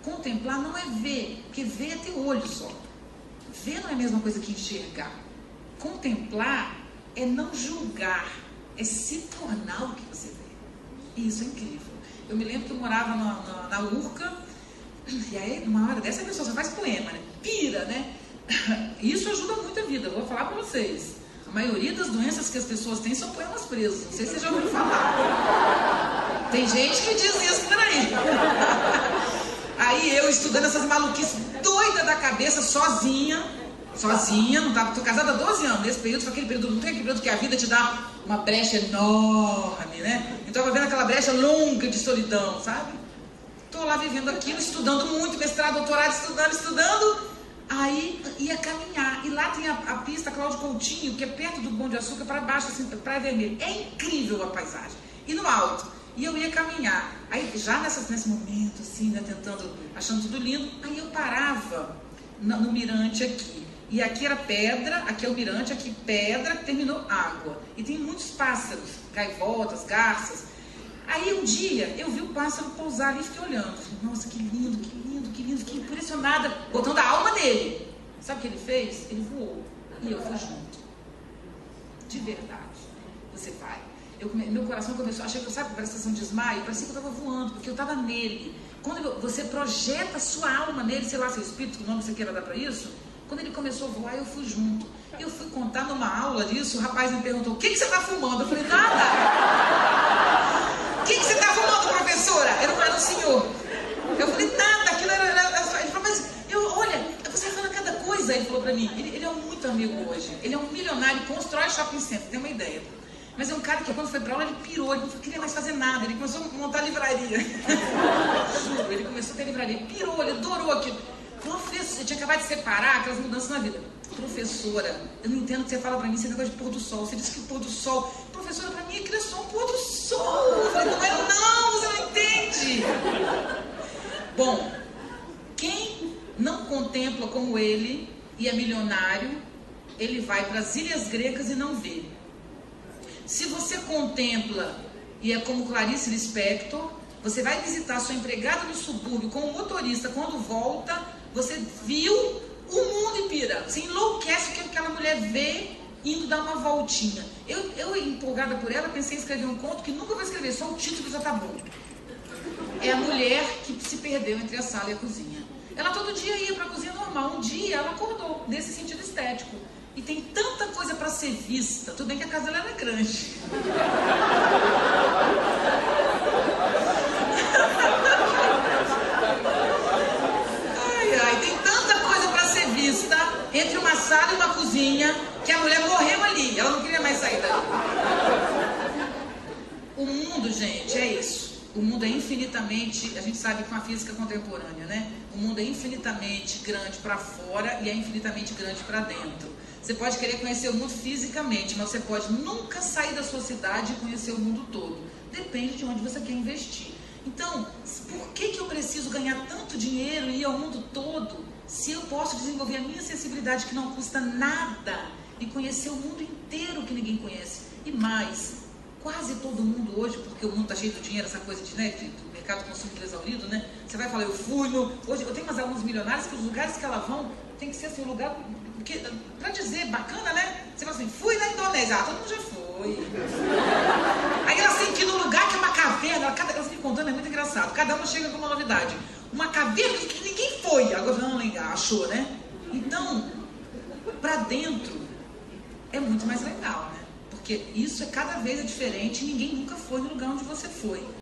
Contemplar não é ver, porque ver é ter olho só. Ver não é a mesma coisa que enxergar. Contemplar é não julgar, é se tornar o que você vê. E isso é incrível. Eu me lembro que eu morava na Urca, e aí numa hora dessa a pessoa só faz poema, né? Pira, né? Isso ajuda muito a vida, eu vou falar pra vocês. A maioria das doenças que as pessoas têm são poemas presos. Não sei se vocês já ouviram falar. Tem gente que diz isso por aí. Aí eu estudando essas maluquices doida da cabeça, sozinha, não tava, tô casada há 12 anos, nesse período, foi aquele período, não tem aquele período que a vida te dá uma brecha enorme, né? Então eu tava vendo aquela brecha longa de solidão, sabe? Tô lá vivendo aquilo, estudando muito, mestrado, doutorado, estudando. Aí ia caminhar, e lá tem a pista Cláudio Coutinho, que é perto do Pão de Açúcar, para baixo, assim, Praia Vermelha. É incrível a paisagem. E no alto. E eu ia caminhar. Aí já nesse momento, assim, né, achando tudo lindo, aí eu parava no mirante aqui. E aqui era pedra, aqui é o mirante, aqui pedra, terminou água. E tem muitos pássaros, gaivotas, garças. Aí um dia eu vi o pássaro pousar ali e fiquei olhando. Falei, nossa, que lindo, que lindo, que lindo. Fiquei impressionada, botando a alma nele. Sabe o que ele fez? Ele voou. E eu fui junto. De verdade. Você vai. Meu coração começou, achei que, sabe, parece sensação de desmaio, parecia que eu estava voando, porque eu estava nele. Quando você projeta a sua alma nele, sei lá, seu espírito, o nome que você queira dar para isso, quando ele começou a voar, eu fui junto. Eu fui contar numa aula disso, o rapaz me perguntou, o que você está fumando? Eu falei, nada. O que você está fumando, professora? Era um senhor. Eu falei, nada, aquilo era ele falou, mas olha, você fala cada coisa. Ele falou para mim, ele é muito amigo hoje, ele é um milionário, constrói shopping center, tem uma ideia. Mas é um cara que quando foi pra aula ele pirou, ele não queria mais fazer nada, ele começou a montar livraria. Juro, ele começou a ter livraria, pirou, ele adorou aquilo. Professor, eu tinha acabado de separar aquelas mudanças na vida. Professora, eu não entendo o que você fala pra mim, esse negócio de pôr do sol. Você disse que o pôr do sol. Professora, pra mim aquilo é só um pôr do sol. Eu falei, não, você não entende. Bom, quem não contempla como ele e é milionário, ele vai para as ilhas gregas e não vê. Se você contempla e é como Clarice Lispector, você vai visitar sua empregada no subúrbio como motorista, quando volta, você viu o mundo e pira. Você enlouquece o que aquela mulher vê indo dar uma voltinha. Eu empolgada por ela, pensei em escrever um conto que nunca vou escrever, só o título já tá bom. É a mulher que se perdeu entre a sala e a cozinha. Ela todo dia ia para a cozinha normal, um dia ela acordou, nesse sentido estético. E tem tanta coisa para ser vista, tudo bem que a casa dela era grande. Tem tanta coisa para ser vista entre uma sala e uma cozinha que a mulher morreu ali, ela não queria mais sair dali. O mundo, gente, é isso. O mundo é infinitamente, a gente sabe com a física contemporânea, né? O mundo é infinitamente grande para fora e é infinitamente grande para dentro. Você pode querer conhecer o mundo fisicamente, mas você pode nunca sair da sua cidade e conhecer o mundo todo. Depende de onde você quer investir. Então, por que eu preciso ganhar tanto dinheiro e ir ao mundo todo, se eu posso desenvolver a minha sensibilidade que não custa nada e conhecer o mundo inteiro que ninguém conhece? E mais, quase todo mundo hoje, porque o mundo está cheio de dinheiro, essa coisa de, né, do mercado consumidor exaurido, né? Você vai falar, hoje eu tenho umas alunas milionárias que os lugares que elas vão tem que ser assim, um lugar, porque, pra dizer, bacana, né? Você fala assim, fui na Indonésia, todo mundo já foi. Aí elas têm que ir num lugar que é uma caverna, elas me contando, é muito engraçado, cada uma chega com uma novidade. Uma caverna que ninguém foi, agora achou, né? Então, pra dentro, é muito mais legal, né? Porque isso cada vez é diferente e ninguém nunca foi no lugar onde você foi.